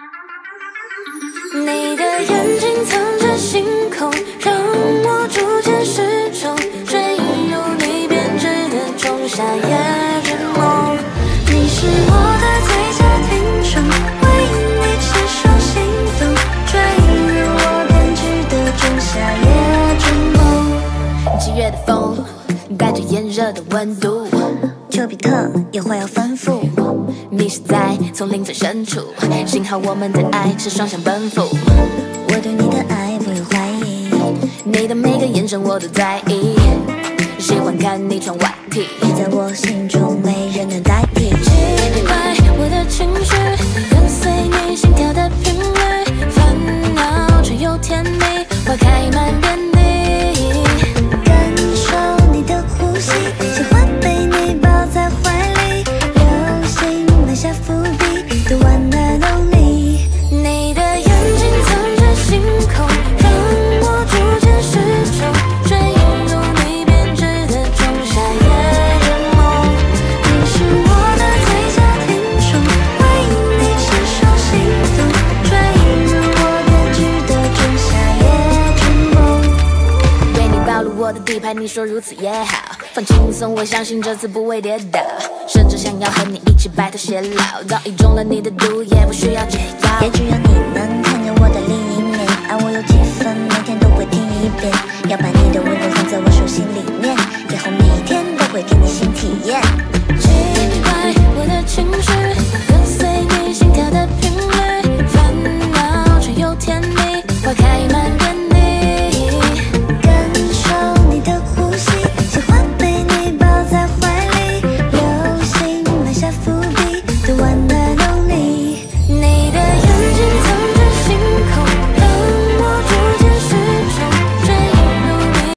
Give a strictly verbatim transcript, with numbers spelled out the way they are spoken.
你的眼睛藏着星空，让我逐渐失重，坠入你编织的仲夏夜之梦。你是我的最佳听众，为你牵手心动，坠入我编织的仲夏夜之梦。七月的风，带着炎热的温度， 丘比特也会有吩咐。 迷失在丛林最深处，幸好我们的爱是双向奔赴。 我对你的爱不用怀疑， 你的每个眼神我都在意，喜欢看你穿外 T， 你在我心中没人能代替。 奇怪，我的情绪跟随你心跳的频率，烦恼却又甜蜜，花开满遍地。 感受你的呼吸，喜欢被你抱在怀里，流星埋下伏笔，读完的动力。 你的眼睛藏着星空，让我逐渐失重，坠入你编织的仲夏夜之梦。你是我的最佳听众，为你牵手心动，坠入我编织的仲夏夜之梦。为你暴露我的底牌，你说如此也好，放轻松，我相信这次不会跌倒，甚至想要和你一起白头偕老，早已中了你的毒，也不需要解药。 也只有你能看见我的另一面，爱我有几分，每天都会听一遍，要把你的温柔放在我手心里面，以后每天都会给你